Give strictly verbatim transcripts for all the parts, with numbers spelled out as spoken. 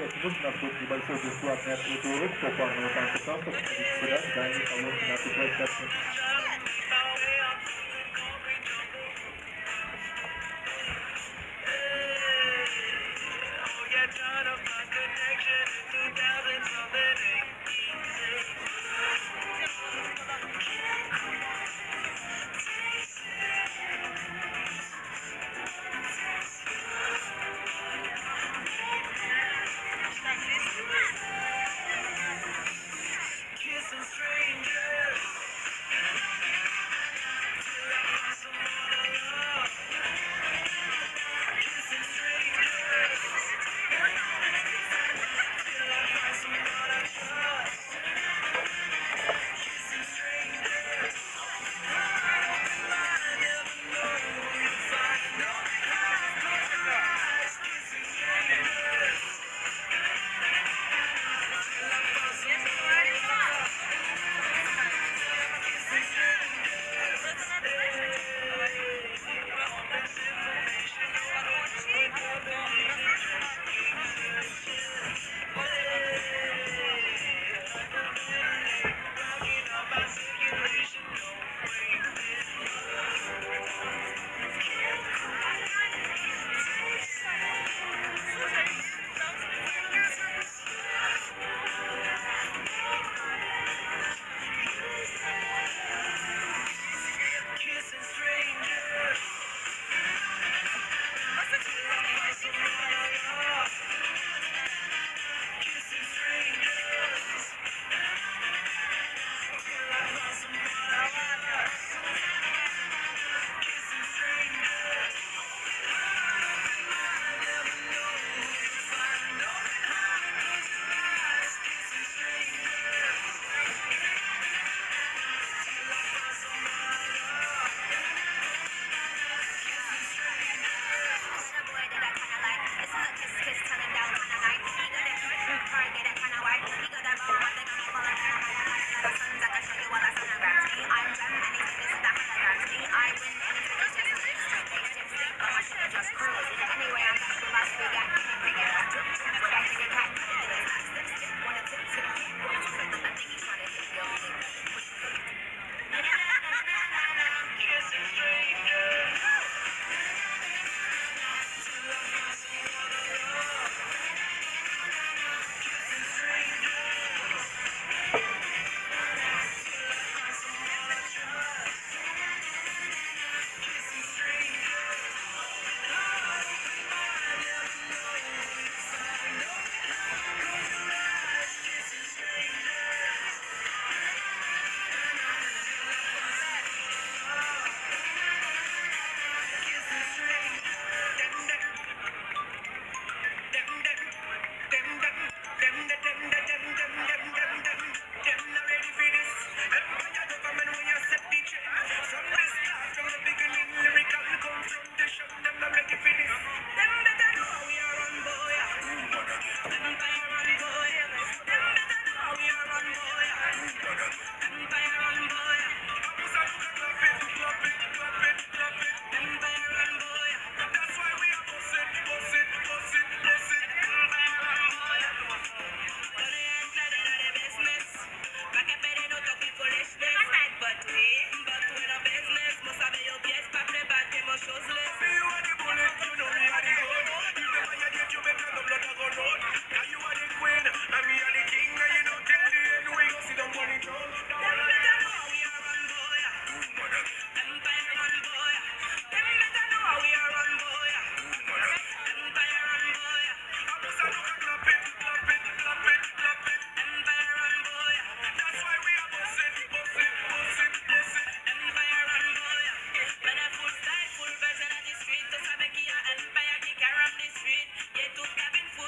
нужно будет небольшой бесплатный открытый урок по парному танцу танцев в сюда, в здание положено на этой площадке.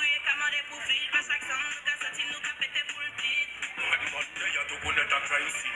Crazy.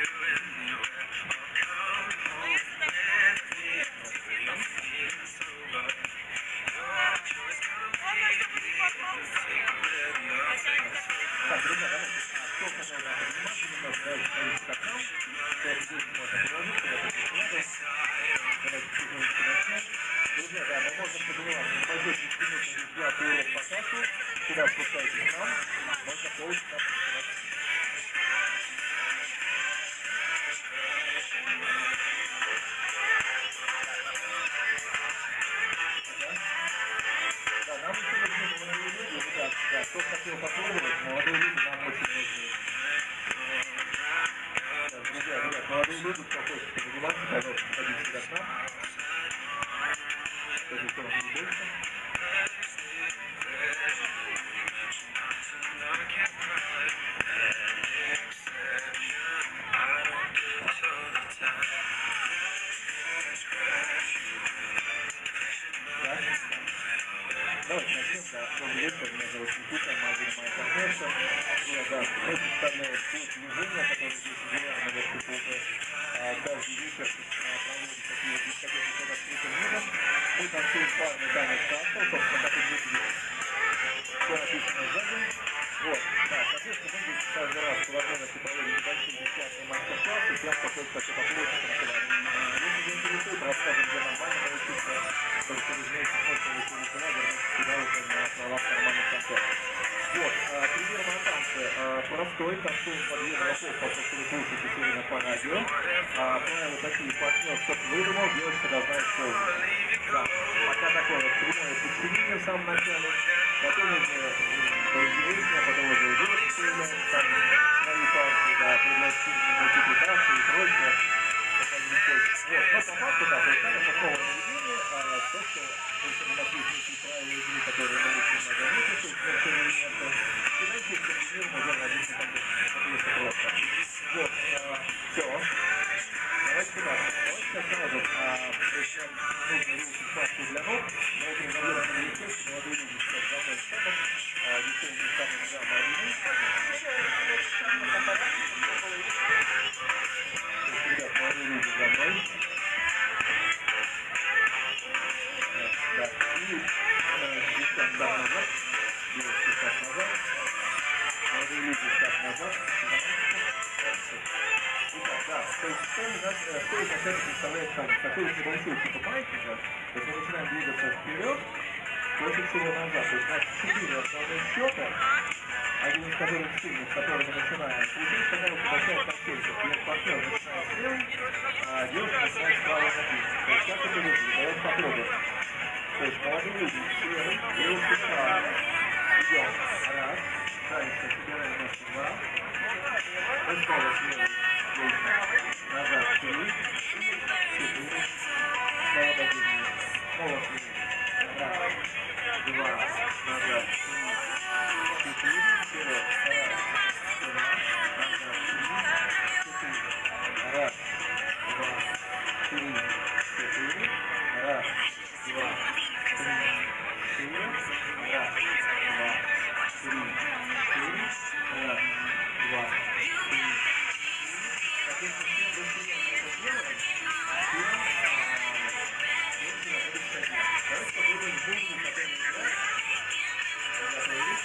Так, друзья, давайте, кто хотел нас обнимать, немножко дальше канал, то здесь можно приложить, когда это надо. Давайте потихонечку начнем. Друзья, да, мы можем понимать, что пойдет десять минут на взгляд урок по кассу, сюда спускайтесь к нам, можно получить там. Да, нам еще нужны молодые люди, ребят, да, кто хотел попробовать, молодые люди нам очень нужны. Да, друзья, ребят, молодые люди, кто хочет позаниматься, пожалуйста, подходите сюда к нам. Скажи, что вам не больше. Давайте начнем, да, что лето, меня зовут Никита, моя моя партнерша. Да, мы представляем курс движения, который здесь делаем на верхней полке. Каждый вечер проводим такие дискотеки под открытым небом. Мы танцуем парный танец танцев, собственно, как и выглядит. Все написано сзади. Вот, да, соответственно, мы здесь каждый раз в возможности проводим небольшие бесплатные мастер-классы, прям какой-то такой попросит на колоне. Если заинтересует, расскажем, где нормально научиться, чтобы через месяц можно выйти на канал, вернуться сюда уже на правах нормальных концертов. Вот, пример на танце простой, танцуем подъем раков, поскольку вы слушаете сегодня по радио. Правила такие, партнер что-то выдумал, девочка должна исполнить. Да, пока такое вот прямое подчинение в самом начале, потом уже поинтереснее, потом уже у девочки появляются там свои партии, да, пригласительные мультипликации и прочее. Вот, но по факту, да, представим такого наведения, то, что у нас есть некие правила игры, которые мы очень много выпустим, совершенно элементы, и дальше их комбинируем уже на различных объектах просто. Вот, все. Давайте сюда. Давайте сейчас сразу, если нужно выучить паску для ног, мы это назовем на естественно, молодые люди сейчас заходят в стопах, веселые местами ногам молодые. Ребят, молодые люди за мной. Да, и девчонки шаг назад, девушки шаг назад, молодые люди шаг назад, итак, да, то есть что у нас, что изначально представляет танец? Такой вот небольшой типа маятника, то есть мы начинаем двигаться вперед, больше всего назад, то есть у нас четыре основных счета, один из которых сильный, с которого мы начинаем, получается такая вот большая картинка, где партнер начинает слева, а девушка начинает справа на бит. То есть как это выглядит? Давайте попробуем. То есть молодые люди слева, девушка справа, идем, раз, дальше собираем ножки, два, и снова слева, назад, три, четыре, снова дадим, снова слева, раз, два, назад, три, четыре, вперед, раз, два, назад, три, четыре, раз, два, три, четыре, раз, два, три, четыре, раз, два, три, четыре, раз, два, три. Соответственно, чем быстрее мы это делаем, тем меньше будет ходить. Давайте попробуем музыку, которая играет. Готовились?